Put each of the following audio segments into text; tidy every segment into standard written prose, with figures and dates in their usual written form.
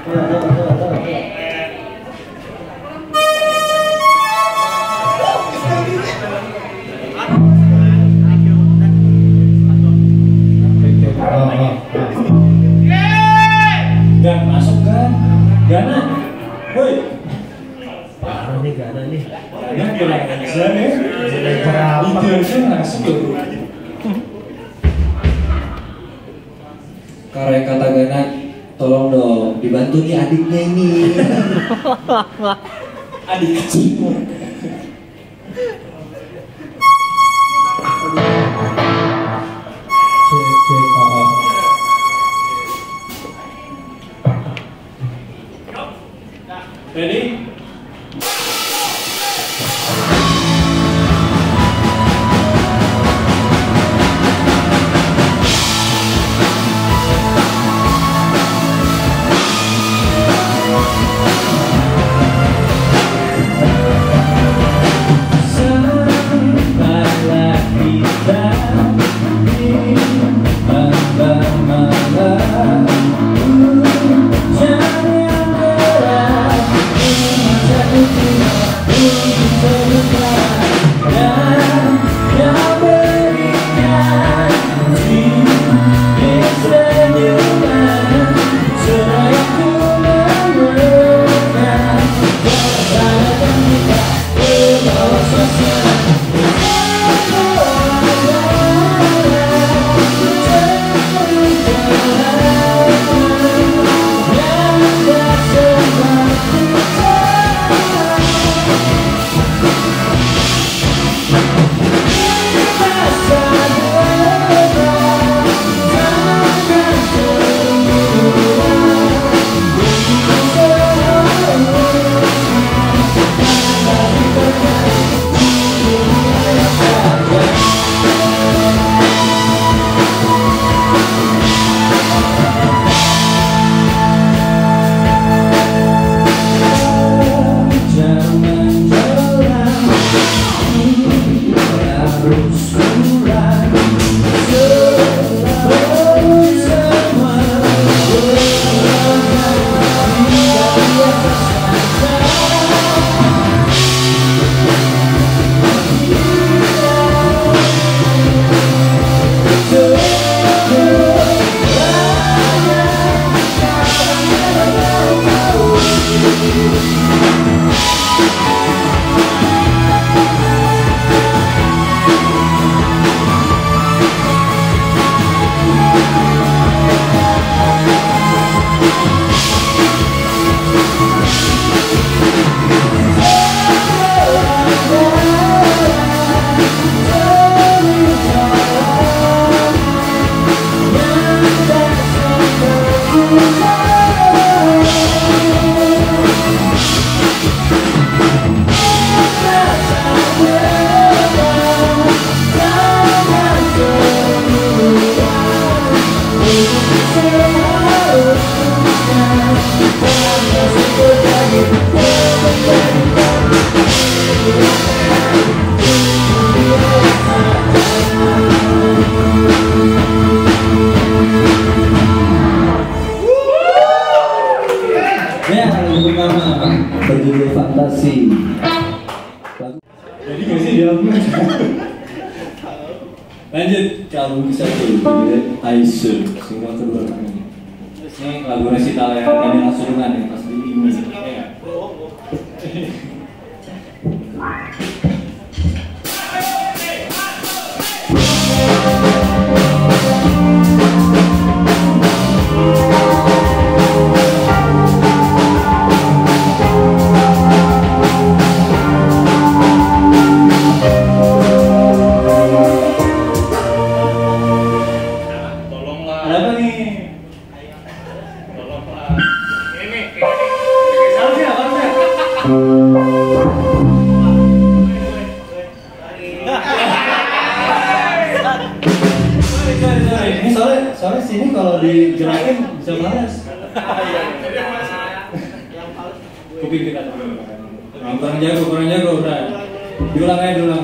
Gan masuk kan? Gana, woi. Parah nih Gana nih. Ya kurang ajar ya. Idealnya langsung tuh. Karya kata Gana, tolong dong dibantu nih adiknya ini. Adik kecil. Ready? Sampailah kita di ambang malam. Berjudul Fantasi. Jadi nggak sih dia? Lanjut ke album ke-1 Aisyah single kedua kami. Ini lagu resital yang tadi langsung dengan yang pas di ini. Soalnya sini kalau digerakin bisa panas. Kuping kita kurang jago udah. Diulang aja diulang.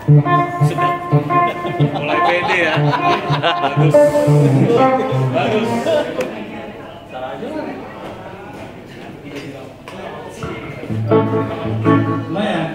Sudah mulai pede ya. Bagus. Bagus. Salah aja lah. Lumayan.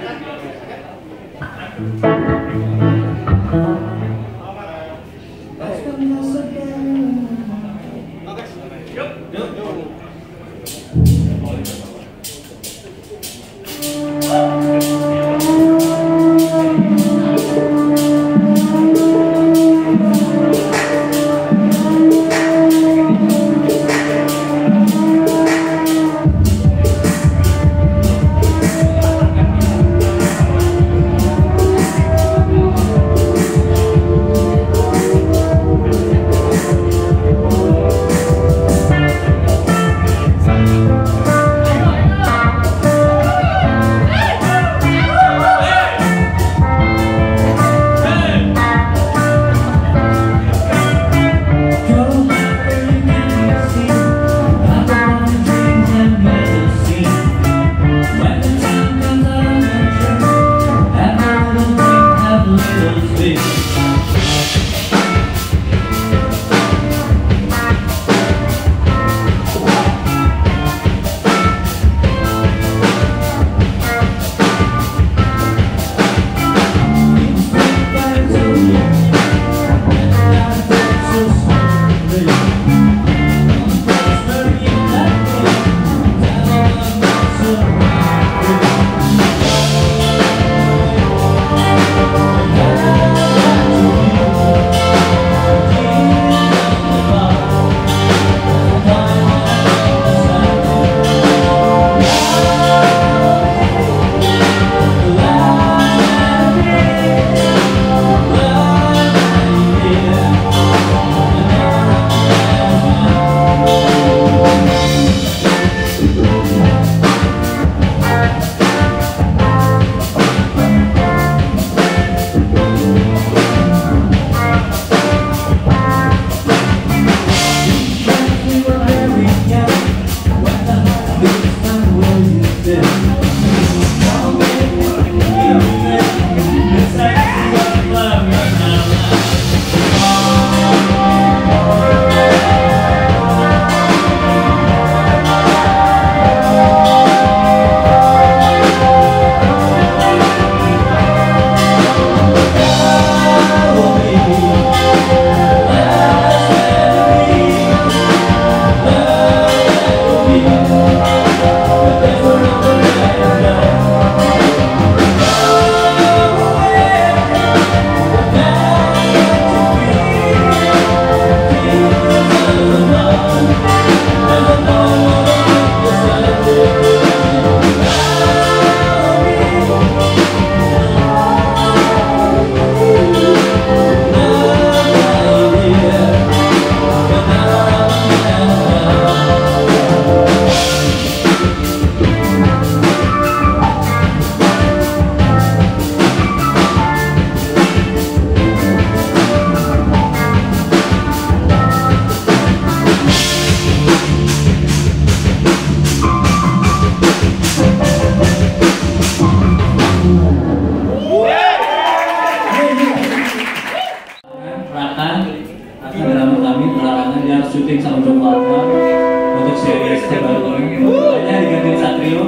syuting sama Jokowi untuk series terbaru ini. Makanya diganti Satrio.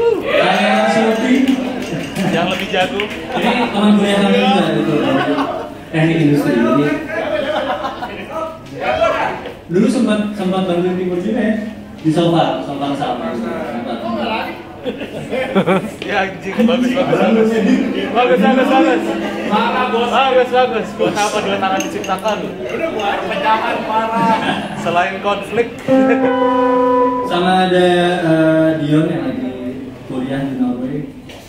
Saya syuting. Yang lebih jago. Ini teman kuliah kami juga gitu. Teknik industri. Jadi dulu sempat bantuin timur juga ya di sofa sama. Ya anjing, bagus. Bagus. Buat apa dua tangan diciptakan? Udah buat pecahan parah. Selain konflik. Sama ada Dion yang lagi kuliah di Norway.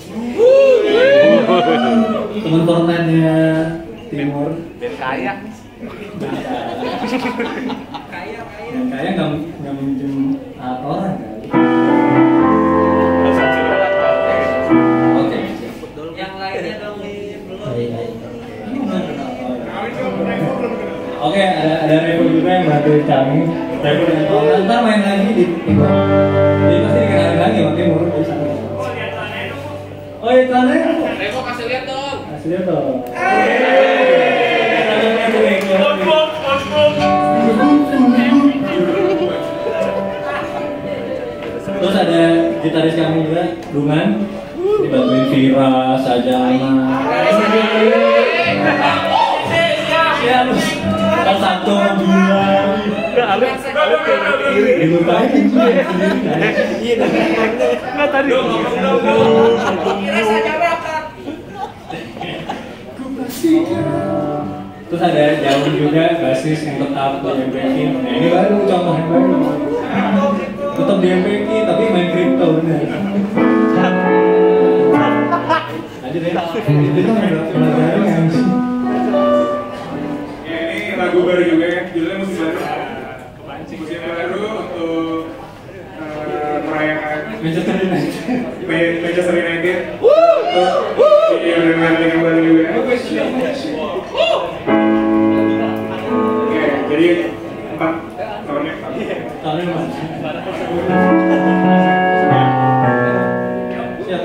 Teman Fortnite-nya Timur. Ben kaya. Kaya nggak minjem orang kan? Oke. Yang lainnya dong belum. Oke, ada Revo juga yang bantu kami. Revo dan Paula ntar main lagi di Timur. Jadi pasti dikenalin lagi sama Timur. Oh ya, tanah. Revo kasih lihat dong. Kasih Lihat dong. Terus ada gitaris kami juga, Ruman. Dibantuin Vira, Sajana. Ya, kan satu bilang. Dilupain juga. Nggak tadi. Kira saja bakat. Terus ada Jaun juga, basis yang tetap di MPK. Nah ini baru, contoh yang baru. Tetap di MPK, tapi main kripto bener. Aja deh, itu kan pelajaran yang ini lagu baru juga kan, judulnya musik baru. Musik baru untuk merayakan Manchester United. Manchester United. Iya benar-benar kembali juga. Oke, jadi 4 tahunnya. Tahunnya mas. Siap.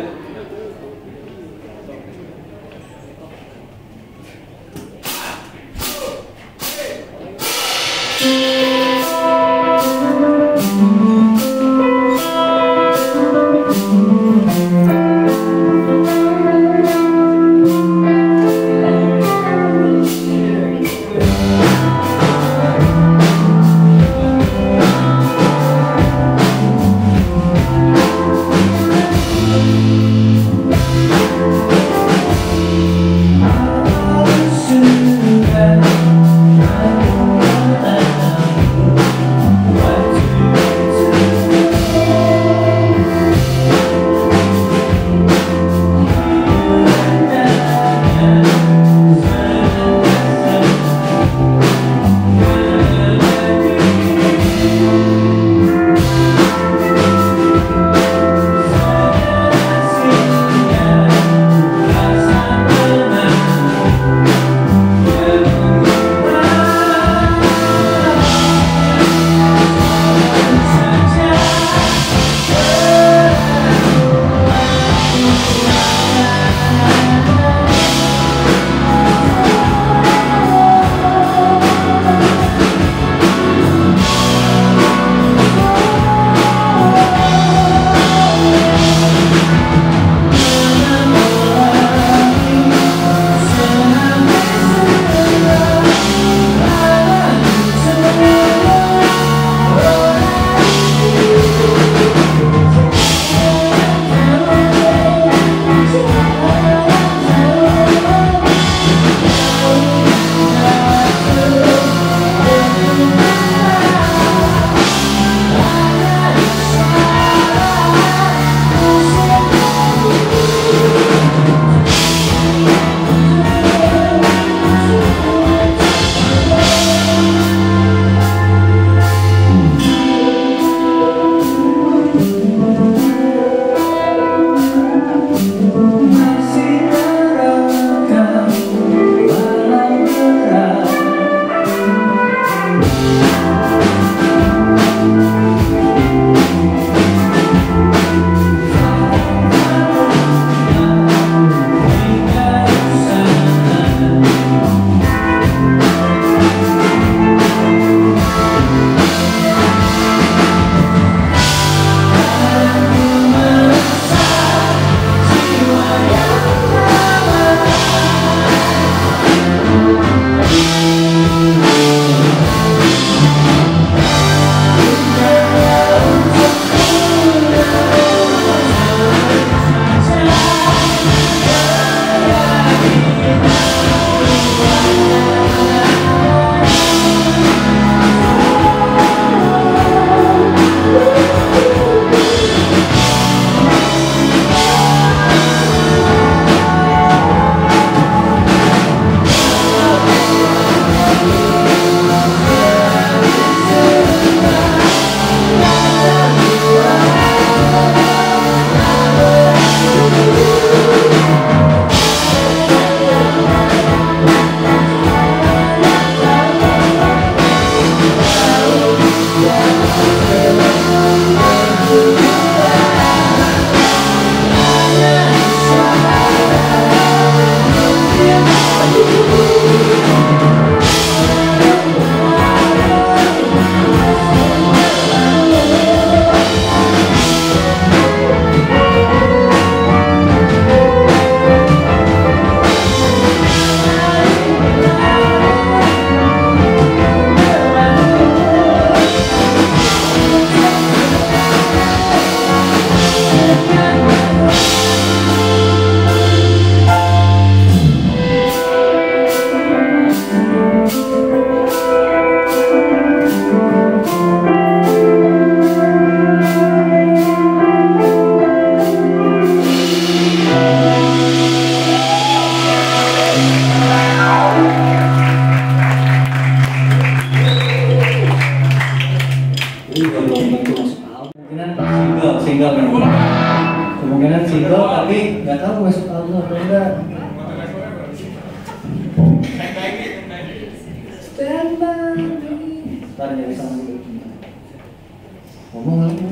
Ntar nyari sama dulu. Ngomong lagi.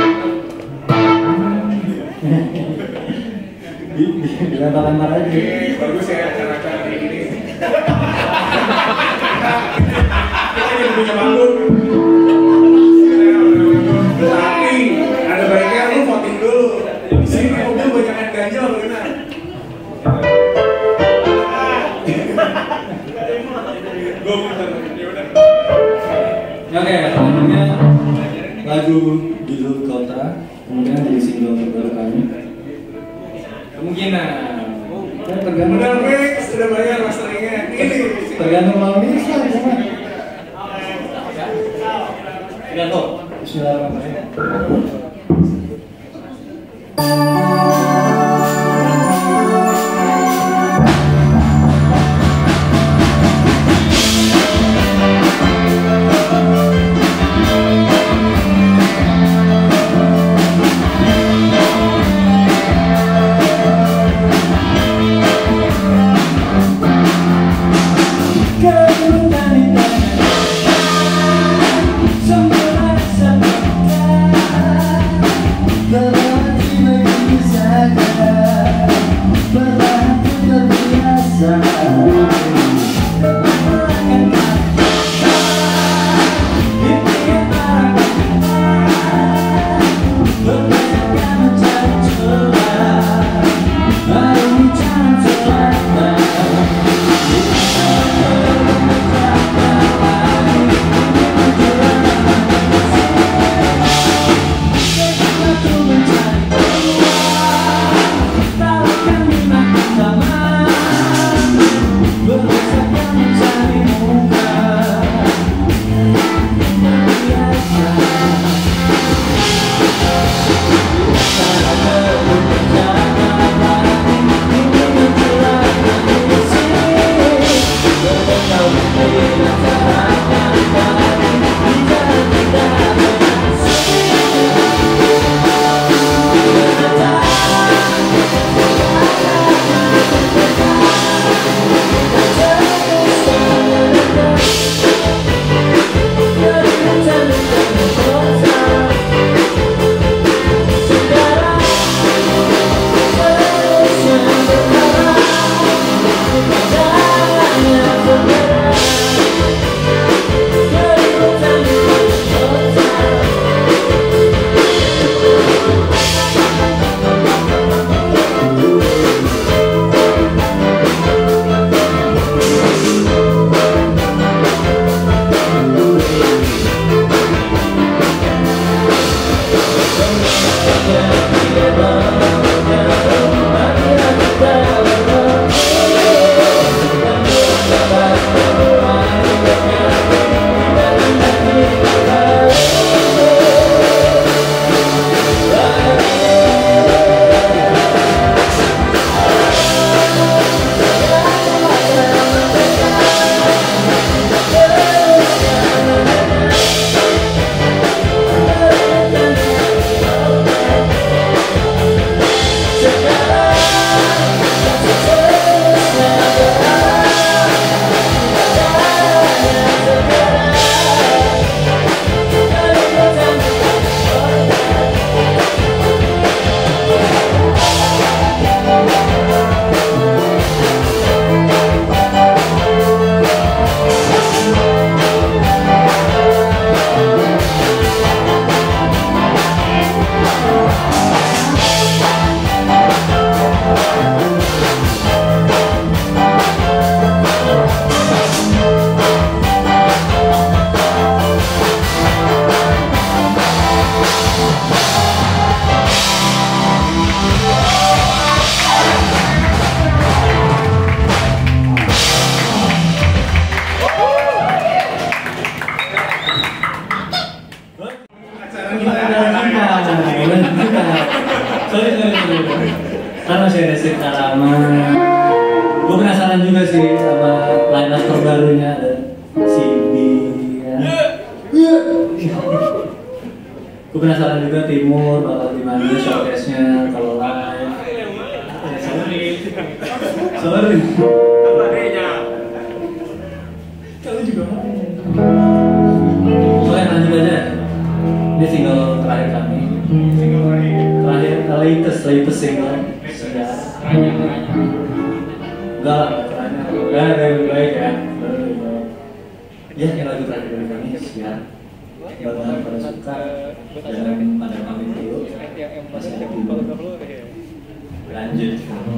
Dilempar-lempar aja. Bagus ya acara-acara kayak gini. Kita jadi punya panggung. Tapi ada baiknya lu voting dulu. Di sini mobil banyakan ganjil apa gimana? Gue muter, ya udah. Oke, selanjutnya lagu judul Kontra, kemudian jadi single terbaru kami. Kemungkinan, ya tergantung. Udah fix, udah bayar masteringnya. Ini Tergantung lawan ini sih, tergantung. Bismillahirrahmanirrahim. Kan masih ada cerita lama. Gue penasaran juga sih sama line up terbarunya, ada Cindy ya. Gue penasaran juga Timur bakal gimana showcase-nya kalau live. Sorry. Kalau juga mau. Oke, lanjut aja. Ini single terakhir kami. Latest single. Enggak lah, lebih baik ya. Ya, yang lagu terakhir dari kami sekian. Mudah-mudahan pada suka dan pada pamit dulu. Masih ada dulu. Lanjut.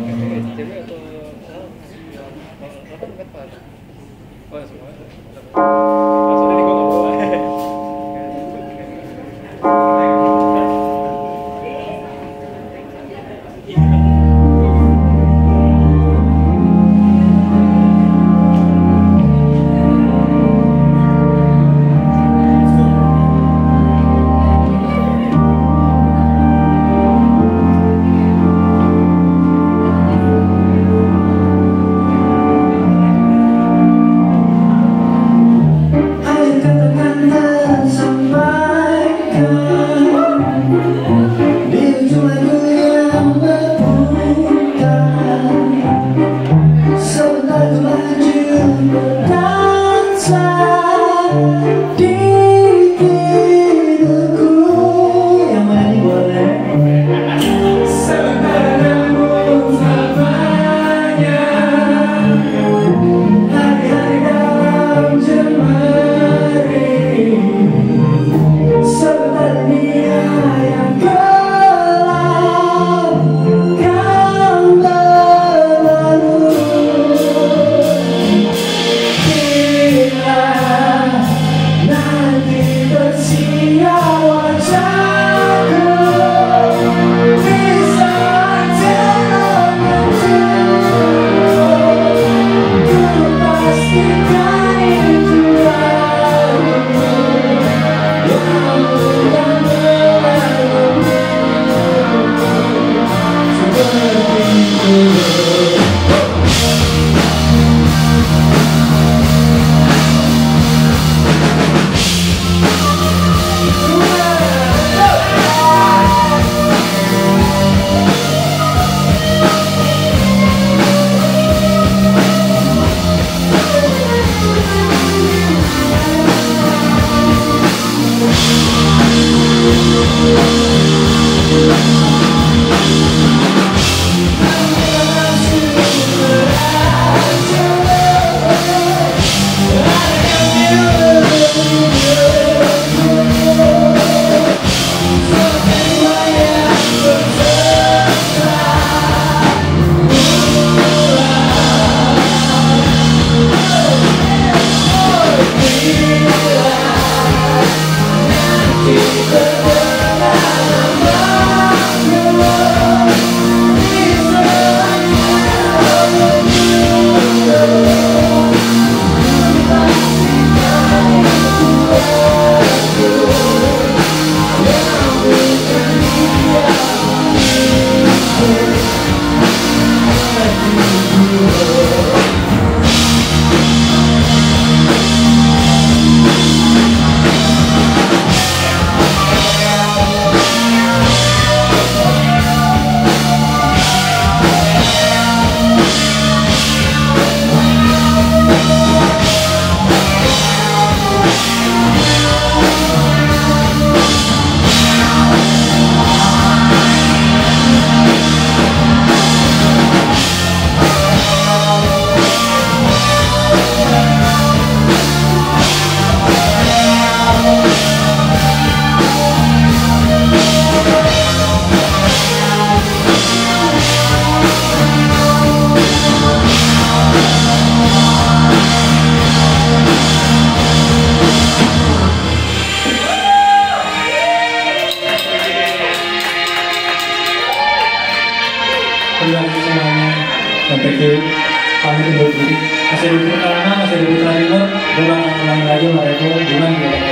sampai ke pamit undur diri. Masih di Putra Timur, gue bakal ulangi lagi mereka bulan